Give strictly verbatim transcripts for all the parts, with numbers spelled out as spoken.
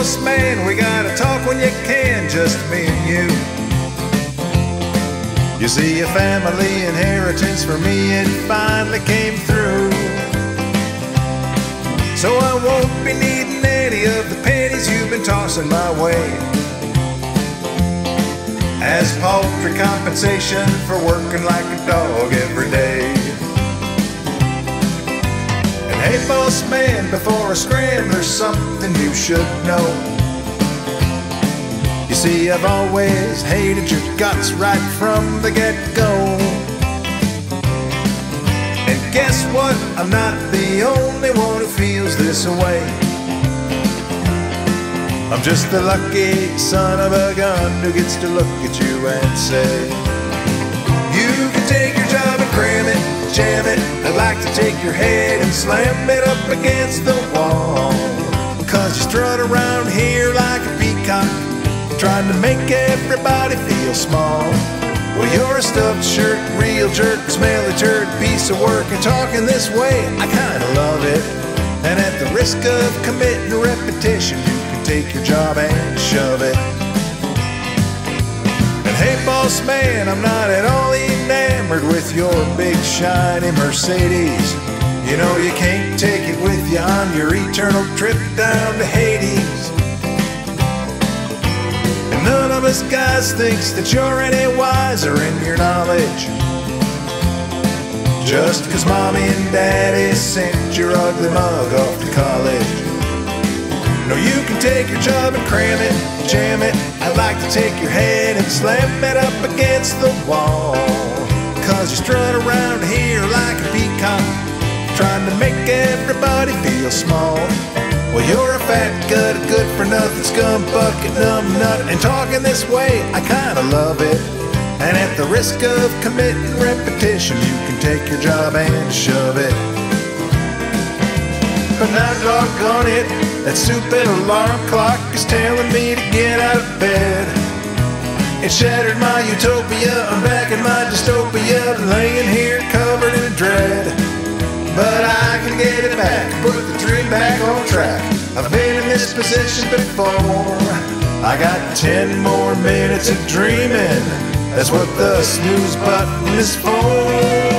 boss man, we gotta talk when you can, just me and you. You see, a family inheritance for me, it finally came through. So I won't be needing any of the pennies you've been tossing my way as paltry compensation for working like a dog every day. And hey boss man, before I scram, there's something you should know. You see, I've always hated your guts right from the get-go. And guess what? I'm not the only one who feels this way. I'm just the lucky son of a gun who gets to look at you and say, you can take your job and cram it, jam it. I'd like to take your head and slam it up against the wall. Cause you strut around here like a peacock, trying to make everybody feel small. Well, you're a stuffed shirt, real jerk, smelly turd, piece of work, and talking this way, I kinda love it. And at the risk of committing repetition, you can take your job and shove it. And hey boss man, I'm not at all enamored with your big shiny Mercedes. You know you can't take it with you on your eternal trip down to Hades. None of us guys thinks that you're any wiser in your knowledge, just cause mommy and daddy sent your ugly mug off to college. No, you can take your job and cram it, jam it. I'd like to take your head and slam it up against the wall. Cause you strut around here like a peacock, trying to make everybody feel small. Well, you're a fat, gut, good for nothing, scum bucket, numb nut, and talking this way, I kinda love it. And at the risk of committing repetition, you can take your job and shove it. But now doggone it, that stupid alarm clock is telling me to get out of bed. It shattered my utopia, I'm back in my dystopia, laying here covered in dread. But I can get it back, put the dream back on track. I've been in this position before. I got ten more minutes of dreaming. That's what the snooze button is for.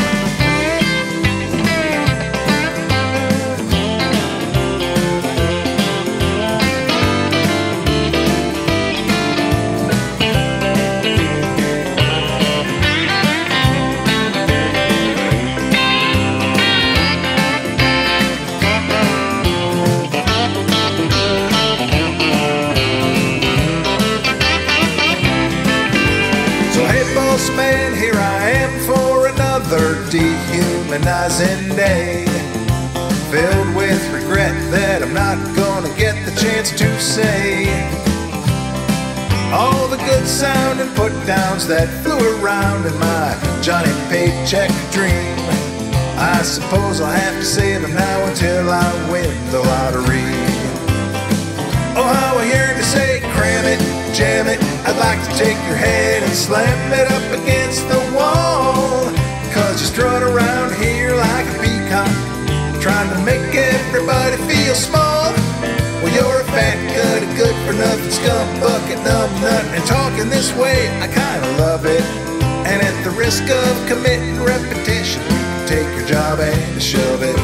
Man, here I am for another dehumanizing day, filled with regret that I'm not gonna get the chance to say all the good sounding put downs that flew around in my Johnny Paycheck dream. I suppose I'll have to save them now until I win the lottery. Oh, how I yearn to say, cram it, jam it. I'd like to take your head and slam it up against the wall. Cause you strut around here like a peacock, trying to make everybody feel small. Well, you're a fat, gut, good for nothing, scum bucket, numb nut, and talking this way, I kinda love it. And at the risk of committing repetition, you can take your job and shove it.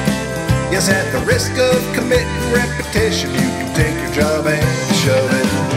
Yes, at the risk of committing repetition, you can take your job and shove it.